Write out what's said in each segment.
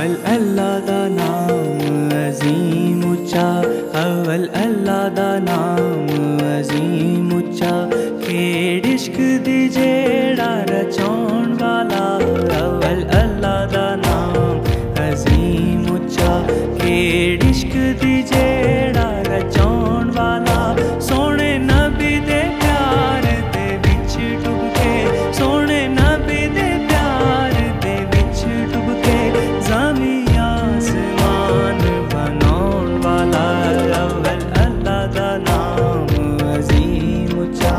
अव्वल अल्लाह दा नाम अजीम उच्चा, अव्वल अल्लाह दा नाम अजीम उच्चा। खेड़ इश्क दी जेड़ा रचाउण वाला, अव्वल अल्लाह दा नाम अजीम उच्चा। खेड़ इश्क दी जेड़ा रचाउण वाला, सोने नबी दे प्यार दे विच डुब के, सोने नबी दे प्यार दे विच डुब के, ज़मीन आसमान बनाउण वाला, अव्वल अल्लाह दा नाम अजीम उच्चा।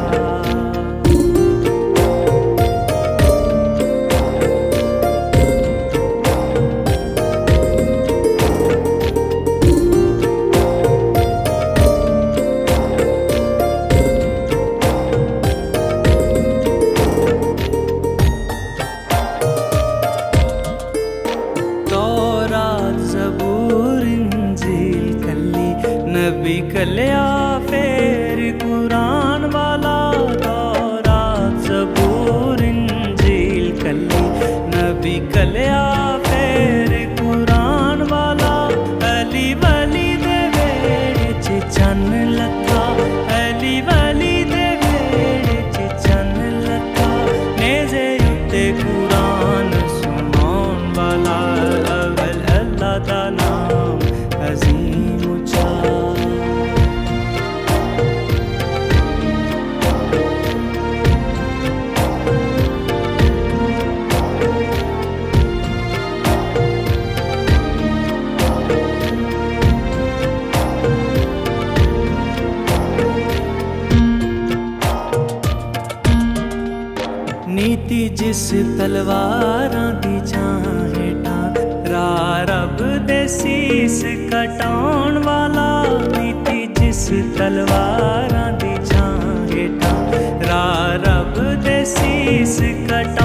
नबी कलिया फिर कुरान वाला, तौरात ज़बूर इंजील कली। नबी कलिया फिर कुरान वाला, अली वली दे वेड़े च चन्न लखा, अली वली दे वेड़े च चन्न लखा। नेज़े उत्ते कुरान सुनाउण वाला, अव्वल अल्लाह दा नाम अजीम उच्चा। नीति जिस तलवारां दी छां हेठां, राह रब दे सीस कटाउण वाला। नीति जिस तलवारां दी छां हेठां, राह रब दे सीस कटाउण